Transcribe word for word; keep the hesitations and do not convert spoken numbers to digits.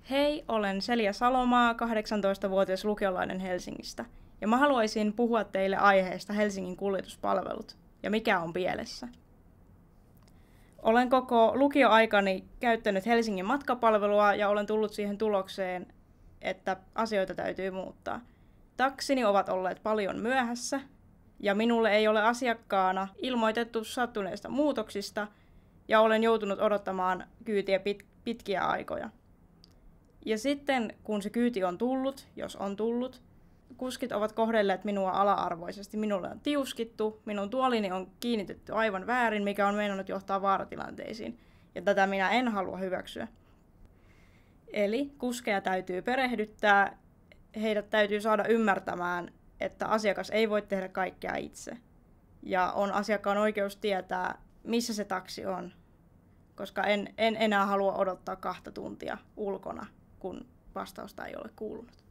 Hei, olen Selja Salomaa, kahdeksantoistavuotias lukiolainen Helsingistä. Ja mä haluaisin puhua teille aiheesta Helsingin kuljetuspalvelut ja mikä on pielessä. Olen koko lukioaikani käyttänyt Helsingin matkapalvelua ja olen tullut siihen tulokseen, että asioita täytyy muuttaa. Taksini ovat olleet paljon myöhässä ja minulle ei ole asiakkaana ilmoitettu sattuneista muutoksista ja olen joutunut odottamaan kyytiä pit- pitkiä aikoja. Ja sitten kun se kyyti on tullut, jos on tullut, kuskit ovat kohdelleet minua ala-arvoisesti. Minulle on tiuskittu, minun tuolini on kiinnitetty aivan väärin, mikä on meinannut johtaa vaaratilanteisiin. Ja tätä minä en halua hyväksyä. Eli kuskeja täytyy perehdyttää, heidät täytyy saada ymmärtämään, että asiakas ei voi tehdä kaikkea itse. Ja on asiakkaan oikeus tietää, missä se taksi on, koska en, en enää halua odottaa kahta tuntia ulkona, kun vastausta ei ole kuulunut.